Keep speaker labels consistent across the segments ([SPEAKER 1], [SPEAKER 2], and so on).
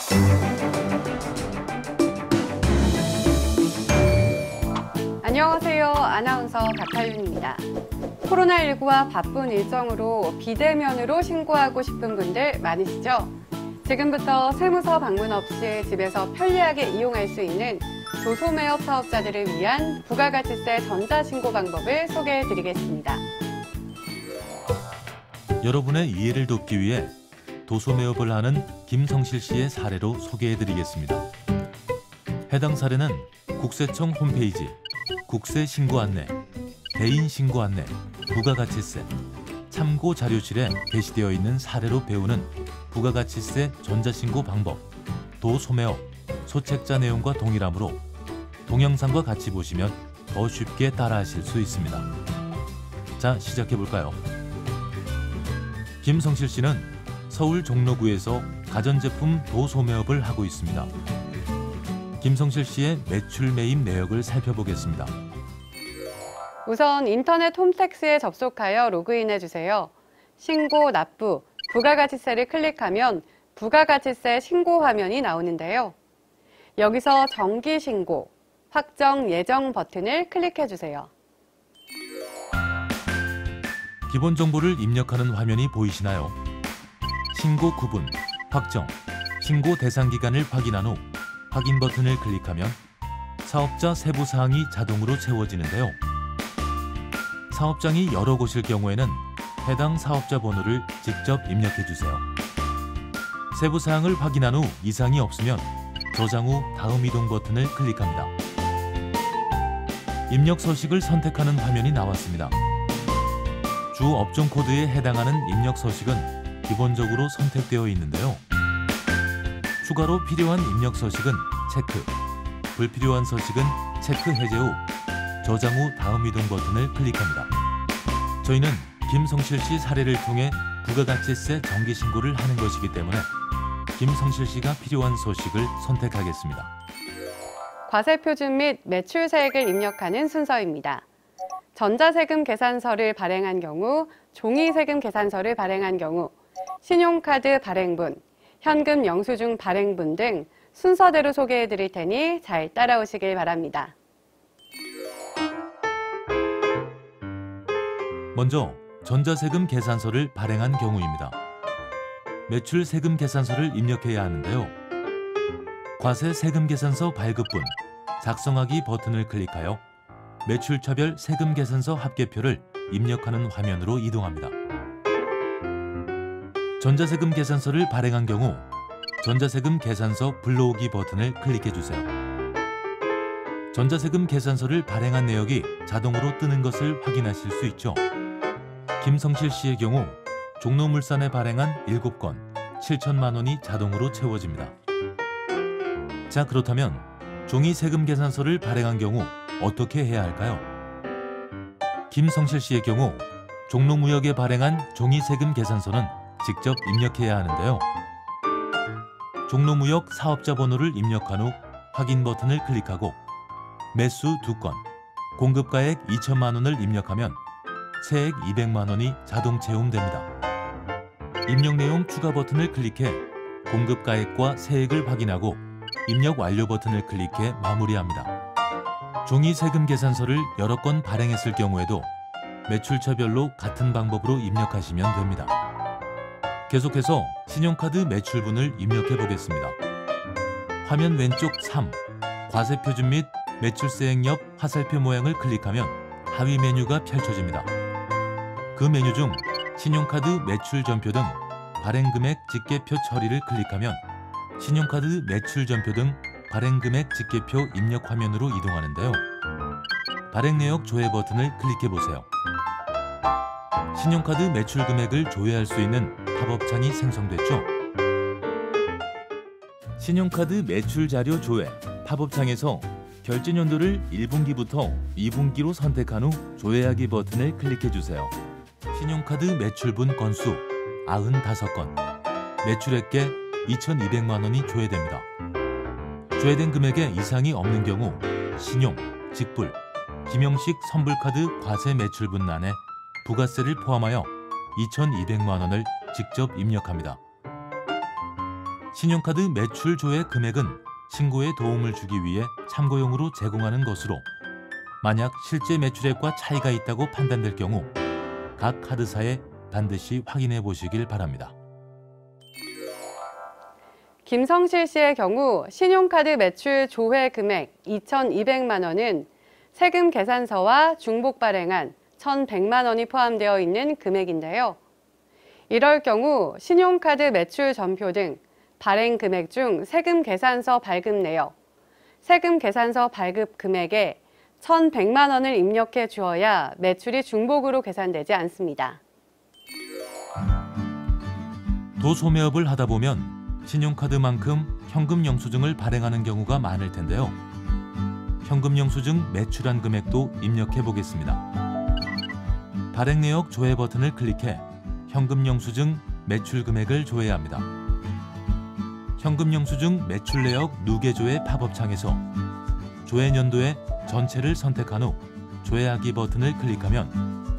[SPEAKER 1] 안녕하세요. 아나운서 박하윤입니다. 코로나19와 바쁜 일정으로 비대면으로 신고하고 싶은 분들 많으시죠? 지금부터 세무서 방문 없이 집에서 편리하게 이용할 수 있는 도소매업 사업자들을 위한 부가가치세 전자신고 방법을 소개해드리겠습니다.
[SPEAKER 2] 여러분의 이해를 돕기 위해 도소매업을 하는 김성실 씨의 사례로 소개해드리겠습니다. 해당 사례는 국세청 홈페이지 국세신고 안내, 대인신고 안내, 부가가치세, 참고 자료실에 게시되어 있는 사례로 배우는 부가가치세 전자신고 방법, 도소매업, 소책자 내용과 동일하므로 동영상과 같이 보시면 더 쉽게 따라하실 수 있습니다. 자, 시작해볼까요? 김성실 씨는 서울 종로구에서 가전제품 도소매업을 하고 있습니다. 김성실 씨의 매출 매입 내역을 살펴보겠습니다.
[SPEAKER 1] 우선 인터넷 홈택스에 접속하여 로그인해 주세요. 신고, 납부, 부가가치세를 클릭하면 부가가치세 신고 화면이 나오는데요. 여기서 정기신고, 확정 예정 버튼을 클릭해 주세요.
[SPEAKER 2] 기본 정보를 입력하는 화면이 보이시나요? 신고 구분, 확정, 신고 대상 기간을 확인한 후 확인 버튼을 클릭하면 사업자 세부 사항이 자동으로 채워지는데요. 사업장이 여러 곳일 경우에는 해당 사업자 번호를 직접 입력해 주세요. 세부 사항을 확인한 후 이상이 없으면 저장 후 다음 이동 버튼을 클릭합니다. 입력 서식을 선택하는 화면이 나왔습니다. 주 업종 코드에 해당하는 입력 서식은 기본적으로 선택되어 있는데요. 추가로 필요한 입력 서식은 체크, 불필요한 서식은 체크 해제 후 저장 후 다음 이동 버튼을 클릭합니다. 저희는 김성실 씨 사례를 통해 부가가치세 정기신고를 하는 것이기 때문에 김성실 씨가 필요한 서식을 선택하겠습니다.
[SPEAKER 1] 과세표준 및 매출세액을 입력하는 순서입니다. 전자세금 계산서를 발행한 경우, 종이세금 계산서를 발행한 경우, 신용카드 발행분, 현금 영수증 발행분 등 순서대로 소개해 드릴 테니 잘 따라오시길 바랍니다.
[SPEAKER 2] 먼저 전자세금 계산서를 발행한 경우입니다. 매출세금 계산서를 입력해야 하는데요. 과세세금 계산서 발급분, 작성하기 버튼을 클릭하여 매출차별 세금 계산서 합계표를 입력하는 화면으로 이동합니다. 전자세금 계산서를 발행한 경우 전자세금 계산서 불러오기 버튼을 클릭해 주세요. 전자세금 계산서를 발행한 내역이 자동으로 뜨는 것을 확인하실 수 있죠. 김성실 씨의 경우 종로물산에 발행한 7건 7천만 원이 자동으로 채워집니다. 자, 그렇다면 종이세금 계산서를 발행한 경우 어떻게 해야 할까요? 김성실 씨의 경우 종로무역에 발행한 종이세금 계산서는 직접 입력해야 하는데요. 종로무역 사업자 번호를 입력한 후 확인 버튼을 클릭하고 매수 2건, 공급가액 2천만 원을 입력하면 세액 200만 원이 자동 채움됩니다. 입력 내용 추가 버튼을 클릭해 공급가액과 세액을 확인하고 입력 완료 버튼을 클릭해 마무리합니다. 종이세금 계산서를 여러 건 발행했을 경우에도 매출처별로 같은 방법으로 입력하시면 됩니다. 계속해서 신용카드 매출분을 입력해 보겠습니다. 화면 왼쪽 3, 과세표준 및 매출세액 옆 화살표 모양을 클릭하면 하위 메뉴가 펼쳐집니다. 그 메뉴 중 신용카드 매출전표 등 발행금액 집계표 처리를 클릭하면 신용카드 매출전표 등 발행금액 집계표 입력 화면으로 이동하는데요. 발행내역 조회 버튼을 클릭해보세요. 신용카드 매출 금액을 조회할 수 있는 팝업창이 생성됐죠. 신용카드 매출 자료 조회 팝업창에서 결제연도를 1분기부터 2분기로 선택한 후 조회하기 버튼을 클릭해주세요. 신용카드 매출분 건수 95건, 매출액계 2,200만 원이 조회됩니다. 조회된 금액에 이상이 없는 경우 신용, 직불, 김영식 선불카드 과세 매출분란에 부가세를 포함하여 2,200만 원을 직접 입력합니다. 신용카드 매출 조회 금액은 신고에 도움을 주기 위해 참고용으로 제공하는 것으로 만약 실제 매출액과 차이가 있다고 판단될 경우 각 카드사에 반드시 확인해 보시길 바랍니다.
[SPEAKER 1] 김성실 씨의 경우 신용카드 매출 조회 금액 2,200만 원은 세금 계산서와 중복 발행한 1,100만 원이 포함되어 있는 금액인데요. 이럴 경우 신용카드 매출 전표 등 발행 금액 중 세금 계산서 발급 내역, 세금 계산서 발급 금액에 1,100만 원을 입력해 주어야 매출이 중복으로 계산되지 않습니다.
[SPEAKER 2] 도소매업을 하다 보면 신용카드만큼 현금 영수증을 발행하는 경우가 많을 텐데요. 현금 영수증 매출한 금액도 입력해 보겠습니다. 발행 내역 조회 버튼을 클릭해 현금 영수증 매출 금액을 조회합니다. 현금 영수증 매출 내역 누계 조회 팝업창에서 조회 연도의 전체를 선택한 후 조회하기 버튼을 클릭하면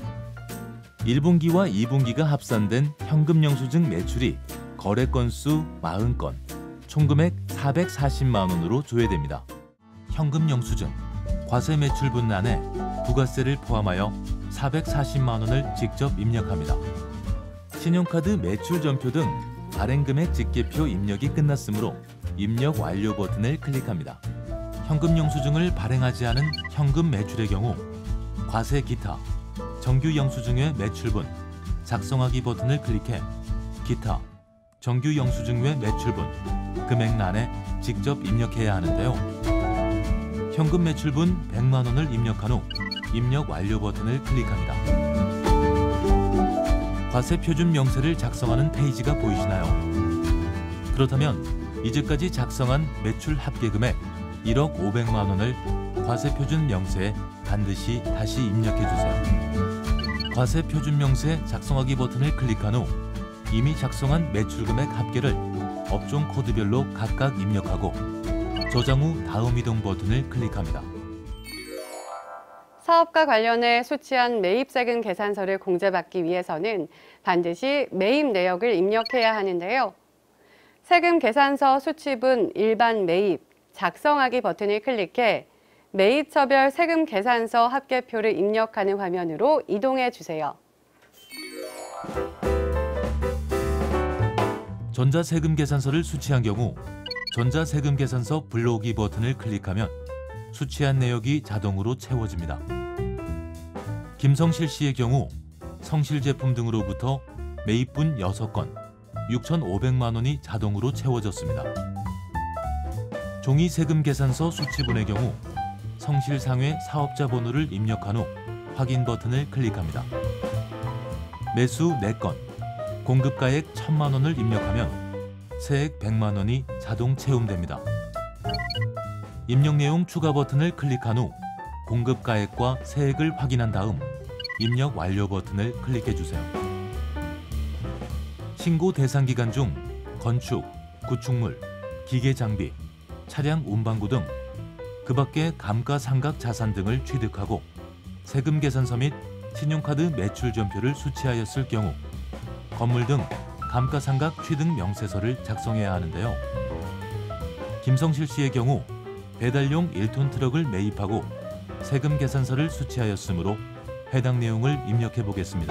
[SPEAKER 2] 1분기와 2분기가 합산된 현금 영수증 매출이 거래 건수 40건, 총금액 440만 원으로 조회됩니다. 현금 영수증, 과세 매출분 안에 부가세를 포함하여 440만 원을 직접 입력합니다. 신용카드 매출 전표 등 발행 금액 집계표 입력이 끝났으므로 입력 완료 버튼을 클릭합니다. 현금 영수증을 발행하지 않은 현금 매출의 경우 과세 기타, 정규 영수증의 매출분, 작성하기 버튼을 클릭해 기타, 정규 영수증 외 매출분, 금액란에 직접 입력해야 하는데요. 현금 매출분 100만 원을 입력한 후 입력 완료 버튼을 클릭합니다. 과세 표준 명세를 작성하는 페이지가 보이시나요? 그렇다면 이제까지 작성한 매출 합계 금액 1억 500만 원을 과세 표준 명세에 반드시 다시 입력해 주세요. 과세 표준 명세 작성하기 버튼을 클릭한 후 이미 작성한 매출 금액 합계를 업종 코드별로 각각 입력하고 저장 후 다음 이동 버튼을 클릭합니다.
[SPEAKER 1] 사업과 관련해 수취한 매입세금 계산서를 공제받기 위해서는 반드시 매입 내역을 입력해야 하는데요. 세금 계산서 수취분 일반 매입, 작성하기 버튼을 클릭해 매입처별 세금 계산서 합계표를 입력하는 화면으로 이동해 주세요.
[SPEAKER 2] 전자세금 계산서를 수취한 경우 전자세금 계산서 불러오기 버튼을 클릭하면 수취한 내역이 자동으로 채워집니다. 김성실 씨의 경우 성실 제품 등으로부터 매입분 6건, 6,500만 원이 자동으로 채워졌습니다. 종이 세금 계산서 수취분의 경우 성실상회 사업자 번호를 입력한 후 확인 버튼을 클릭합니다. 매수 4건, 공급가액 1,000만 원을 입력하면 세액 100만 원이 자동 채움됩니다. 입력 내용 추가 버튼을 클릭한 후 공급가액과 세액을 확인한 다음 입력 완료 버튼을 클릭해 주세요. 신고 대상 기간 중 건축, 구축물, 기계 장비, 차량 운반구 등 그 밖의 감가상각 자산 등을 취득하고 세금 계산서 및 신용카드 매출 전표를 수취하였을 경우 건물 등 감가상각 취득 명세서를 작성해야 하는데요. 김성실 씨의 경우 배달용 1톤 트럭을 매입하고 세금 계산서를 수취하였으므로 해당 내용을 입력해 보겠습니다.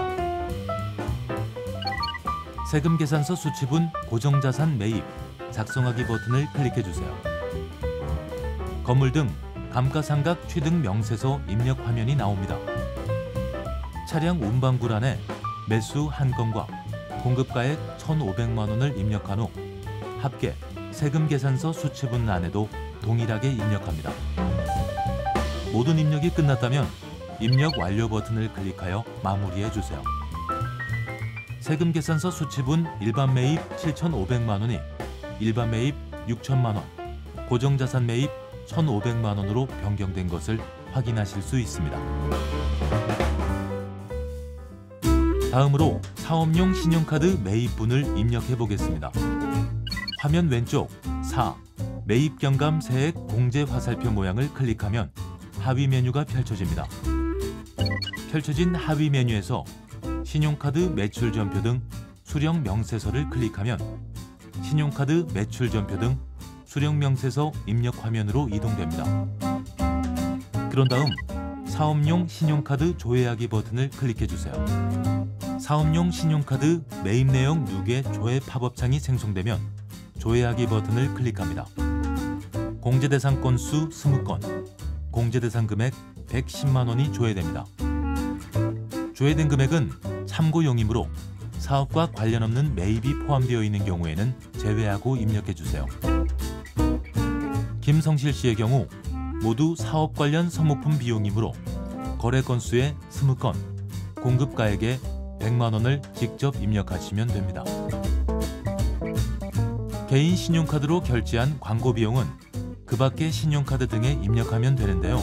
[SPEAKER 2] 세금 계산서 수취분 고정자산 매입, 작성하기 버튼을 클릭해 주세요. 건물 등 감가상각 취득 명세서 입력 화면이 나옵니다. 차량 운반구란에 매수 1건과 공급가액 1,500만 원을 입력한 후 합계 세금 계산서 수취분 안에도 동일하게 입력합니다. 모든 입력이 끝났다면 입력 완료 버튼을 클릭하여 마무리해 주세요. 세금 계산서 수취분 일반 매입 7,500만 원이 일반 매입 6,000만 원, 고정자산 매입 1,500만 원으로 변경된 것을 확인하실 수 있습니다. 다음으로 사업용 신용카드 매입분을 입력해 보겠습니다. 화면 왼쪽 4. 매입 경감 세액 공제 화살표 모양을 클릭하면 하위 메뉴가 펼쳐집니다. 펼쳐진 하위 메뉴에서 신용카드 매출 전표 등 수령 명세서를 클릭하면 신용카드 매출 전표 등 수령 명세서 입력 화면으로 이동됩니다. 그런 다음 사업용 신용카드 조회하기 버튼을 클릭해 주세요. 사업용 신용카드 매입 내용 누계 조회 팝업창이 생성되면 조회하기 버튼을 클릭합니다. 공제 대상 건수 20건, 공제 대상 금액 110만 원이 조회됩니다. 조회된 금액은 참고용이므로 사업과 관련 없는 매입이 포함되어 있는 경우에는 제외하고 입력해 주세요. 김성실 씨의 경우 모두 사업 관련 사모품 비용이므로 거래 건수의 20건, 공급가액의 100만 원을 직접 입력하시면 됩니다. 개인 신용카드로 결제한 광고 비용은 그 밖의 신용카드 등에 입력하면 되는데요.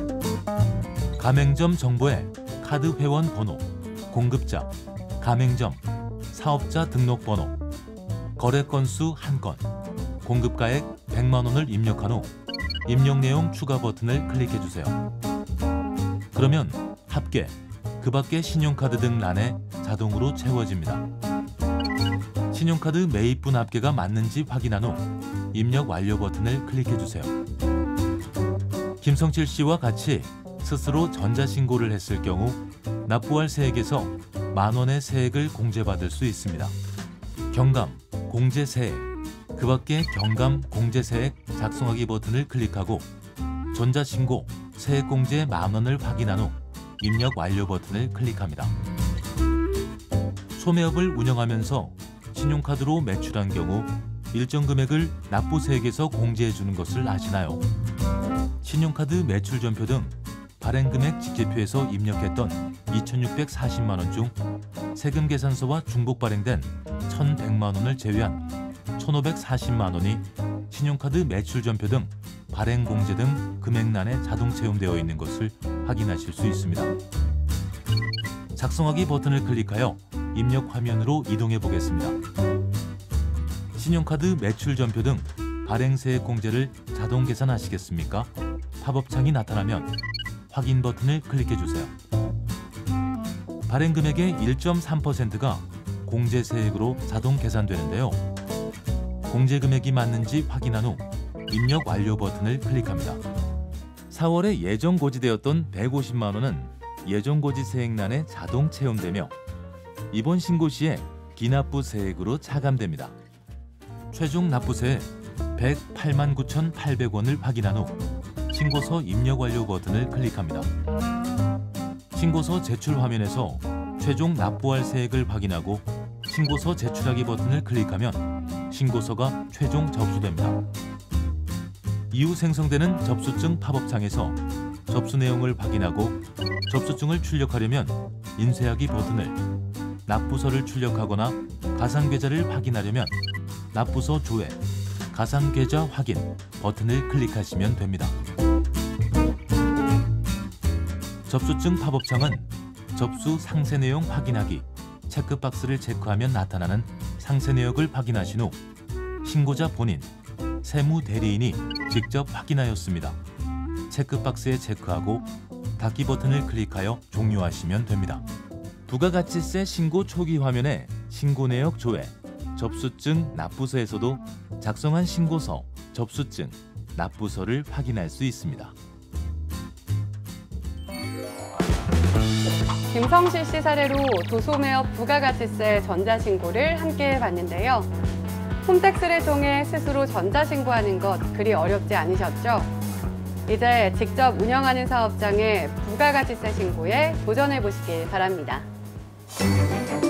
[SPEAKER 2] 가맹점 정보에 카드 회원 번호, 공급자, 가맹점, 사업자 등록번호, 거래 건수 1건, 공급가액 100만 원을 입력한 후 입력 내용 추가 버튼을 클릭해 주세요. 그러면 합계, 그 밖의 신용카드 등 란에 자동으로 채워집니다. 신용카드 매입분 합계가 맞는지 확인한 후 입력 완료 버튼을 클릭해 주세요. 김성칠 씨와 같이 스스로 전자신고를 했을 경우 납부할 세액에서 만 원의 세액을 공제받을 수 있습니다. 경감, 공제세액, 그 밖의 경감, 공제세액 작성하기 버튼을 클릭하고 전자신고, 세액공제 만 원을 확인한 후 입력 완료 버튼을 클릭합니다. 소매업을 운영하면서 신용카드로 매출한 경우 일정 금액을 납부세액에서 공제해주는 것을 아시나요? 신용카드 매출 전표 등 발행금액 직제표에서 입력했던 2,640만 원 중 세금 계산서와 중복 발행된 1,100만 원을 제외한 1,540만 원이 신용카드 매출 전표 등 발행 공제 등 금액란에 자동 채움되어 있는 것을 확인하실 수 있습니다. 작성하기 버튼을 클릭하여 입력 화면으로 이동해 보겠습니다. 신용카드 매출 전표 등 발행세액 공제를 자동 계산하시겠습니까? 팝업창이 나타나면 확인 버튼을 클릭해 주세요. 발행 금액의 1.3%가 공제세액으로 자동 계산되는데요. 공제 금액이 맞는지 확인한 후 입력 완료 버튼을 클릭합니다. 4월에 예정 고지되었던 150만 원은 예정 고지 세액란에 자동 채움되며 이번 신고 시에 기납부 세액으로 차감됩니다. 최종 납부세액 108만 9,800원을 확인한 후 신고서 입력 완료 버튼을 클릭합니다. 신고서 제출 화면에서 최종 납부할 세액을 확인하고 신고서 제출하기 버튼을 클릭하면 신고서가 최종 접수됩니다. 이후 생성되는 접수증 팝업창에서 접수 내용을 확인하고 접수증을 출력하려면 인쇄하기 버튼을, 납부서를 출력하거나 가상계좌를 확인하려면 납부서 조회, 가상계좌 확인 버튼을 클릭하시면 됩니다. 접수증 팝업창은 접수 상세 내용 확인하기, 체크박스를 체크하면 나타나는 상세 내역을 확인하신 후 신고자 본인, 세무 대리인이 직접 확인하였습니다. 체크박스에 체크하고 닫기 버튼을 클릭하여 종료하시면 됩니다. 부가가치세 신고 초기 화면에 신고 내역 조회, 접수증 납부서에서도 작성한 신고서, 접수증, 납부서를 확인할 수 있습니다.
[SPEAKER 1] 김성실 씨 사례로 도소매업 부가가치세 전자신고를 함께 해봤는데요. 홈택스를 통해 스스로 전자신고하는 것 그리 어렵지 않으셨죠? 이제 직접 운영하는 사업장의 부가가치세 신고에 도전해보시길 바랍니다.